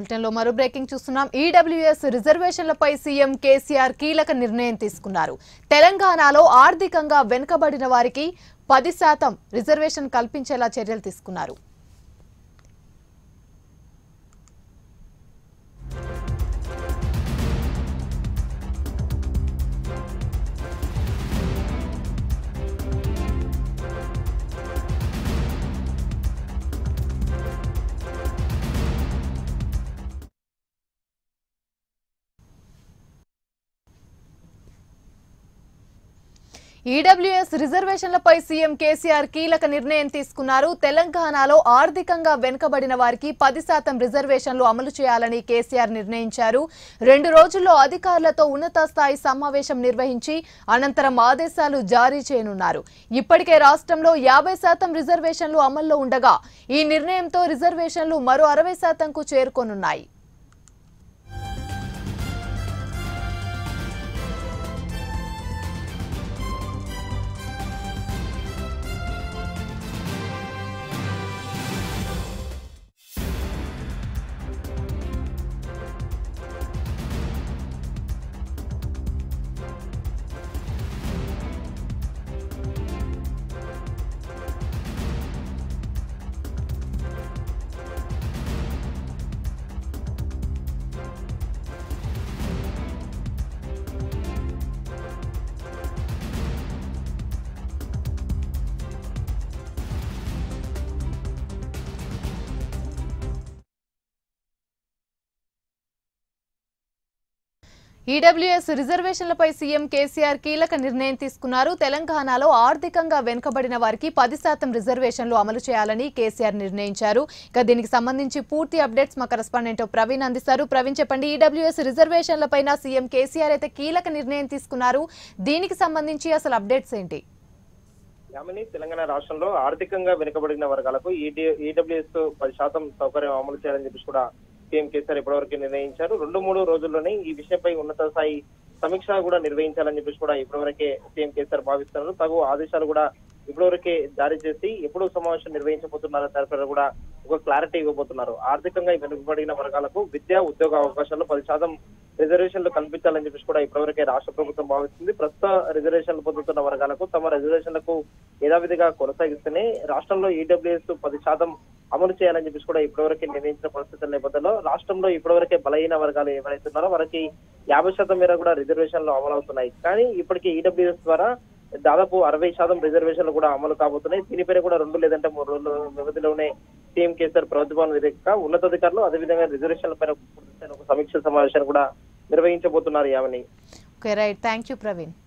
Bulletin లో మరో breaking చూస్తున్నాం. ఈడబ్ల్యూఎస్ రిజర్వేషన్లపై సీఎం కేసీఆర్ కీలక నిర్ణయం తీసుకున్నారు. తెలంగాణలో ఆర్థికంగా వెనుకబడిన వారికి 10% రిజర్వేషన్ కల్పించేలా చర్యలు తీసుకున్నారు. ఈడబ్ల్యూఎస్ రిజర్వేషన్లపై సీఎం కేసీఆర్ కీలక నిర్ణయం తీసుకున్నారు. తెలంగాణలో ఆర్థికంగా వెనుకబడిన వారికి 10% రిజర్వేషన్లు అమలు చేయాలని కేసీఆర్ నిర్ణయించారు. 2 రోజుల్లో అధికారులతో ఉన్నత స్థాయి సమావేశం నిర్వహించి అనంతరం ఆదేశాలు జారీ చేయనున్నారు. ఇప్పటికే రాష్ట్రంలో 50% రిజర్వేషన్లు అమల్లో ఉండగా ఈ నిర్ణయంతో రిజర్వేషన్లు మరో 60%కు చేరుకోనున్నాయి. ఈడబ్ల్యూఎస్ రిజర్వేషన్లపై సీఎం కేసీఆర్ కీలక నిర్ణయం తీసుకున్నారు. తెలంగాణలో ఆర్థికంగా వెనుకబడిన వారికి 10% రిజర్వేషన్లు అమలు చేయాలని కేసీఆర్ నిర్ణయించారు. ఇక దీనికి సంబంధించి పూర్తి అప్డేట్స్ మా కరెస్పాండెంట్ ప్రవీణ్ అందిస్తారు. ప్రవీణ్, చెప్పండి, ఈడబ్ల్యూఎస్ రిజర్వేషన్లపైన సీఎం కేసీఆర్ అయితే కీలక నిర్ణయం తీసుకున్నారు. దీనికి సంబంధించి అసలు అప్డేట్స్ ఏంటి? యామిని, తెలంగాణ రాష్ట్రంలో ఆర్థికంగా వెనుకబడిన వర్గాలకు ఈడబ్ల్యూఎస్ 10% సౌకర్యం అమలు చేయాలని చెప్పి కూడా సీఎం కేసీఆర్ ఇప్పటివరకు నిర్ణయించారు. 2-3 రోజుల్లోనే ఈ విషయంపై ఉన్నత స్థాయి సమీక్ష కూడా నిర్వహించాలని చెప్పేసి కూడా ఇప్పటివరకే సీఎం కేసీఆర్ భావిస్తున్నారు. తగు ఆదేశాలు కూడా ఇప్పటివరకే జారీ చేసి ఎప్పుడు సమావేశం నిర్వహించబోతున్నారో దానిపై కూడా ఒక క్లారిటీ ఇవ్వబోతున్నారు. ఆర్థికంగా వెనుకబడిన వర్గాలకు విద్యా ఉద్యోగ అవకాశాల్లో 10% రిజర్వేషన్లు కల్పించాలని చెప్పేసి కూడా ఇప్పటివరకే రాష్ట్ర ప్రభుత్వం భావిస్తుంది. ప్రస్తుత రిజర్వేషన్లు పొందుతున్న వర్గాలకు తమ రిజర్వేషన్లకు యథావిధిగా కొనసాగిస్తేనే రాష్ట్రంలో ఈడబ్ల్యూఎస్ 10% అమలు చేయాలని చెప్పేసి కూడా ఇప్పటివరకే నిర్ణయించిన పరిస్థితుల నేపథ్యంలో రాష్ట్రంలో ఇప్పటివరకే బలహీన వర్గాలు ఎవరైతే ఉన్నారో వారికి 50% మేర కూడా రిజర్వేషన్లు అమలు అవుతున్నాయి. కానీ ఇప్పటికీ ఈడబ్ల్యూఎస్ ద్వారా దాదాపు 60% రిజర్వేషన్లు కూడా అమలు కాబోతున్నాయి. దీనిపైన కూడా 2 లేదంటే 3 రోజుల వ్యవధిలోనే సీఎం కేసీఆర్ ప్రభుత్వాన్ని వ్యతిరేకంగా ఉన్నతాధికారులు అదేవిధంగా రిజర్వేషన్ల పైన ఒక సమీక్ష సమావేశాన్ని కూడా నిర్వహించబోతున్నారు. యావని. Okay, right. Thank you Praveen.